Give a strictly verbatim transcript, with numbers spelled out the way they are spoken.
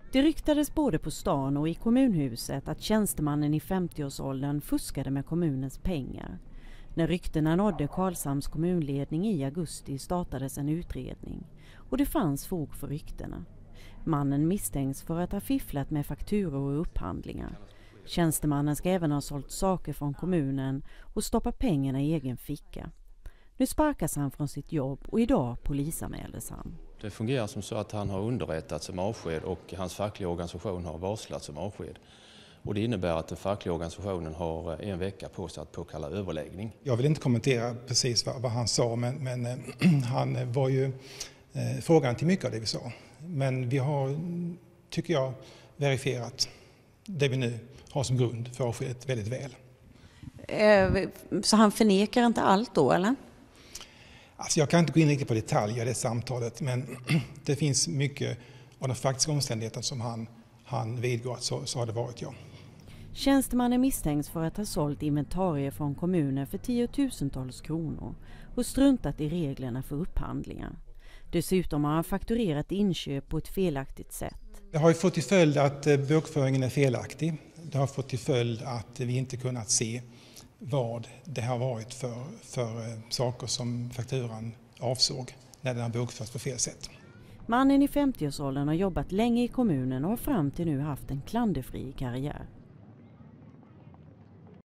Det ryktades både på stan och i kommunhuset att tjänstemannen i femtioårsåldern fuskade med kommunens pengar. När ryktena nådde Karlshamns kommunledning i augusti startades en utredning och det fanns fog för ryktena. Mannen misstänks för att ha fifflat med fakturor och upphandlingar. Tjänstemannen ska även ha sålt saker från kommunen och stoppa pengarna i egen ficka. Nu sparkas han från sitt jobb och idag polisanmäldes han. Det fungerar som så att han har underrättats om avsked och hans fackliga organisation har varslats om avsked. Och det innebär att den fackliga organisationen har en vecka på sig att påkalla överläggning. Jag vill inte kommentera precis vad, vad han sa, men, men eh, han var ju eh, frågan till mycket av det vi sa. Men vi har, tycker jag, verifierat det vi nu har som grund för avskedet väldigt väl. Så han förnekar inte allt då, eller? Alltså jag kan inte gå in riktigt på detaljer i det samtalet, men det finns mycket av den faktiska omständigheten som han, han vidgår att så, så har det varit, ja. Tjänstemannen misstänks för att ha sålt inventarier från kommunen för tiotusentals kronor och struntat i reglerna för upphandlingar. Dessutom har han fakturerat inköp på ett felaktigt sätt. Det har ju fått till följd att bokföringen är felaktig. Det har fått till följd att vi inte kunnat se vad det har varit för, för saker som fakturan avsåg när den har bokförts på fel sätt. Mannen i femtioårsåldern har jobbat länge i kommunen och har fram till nu haft en klanderfri karriär.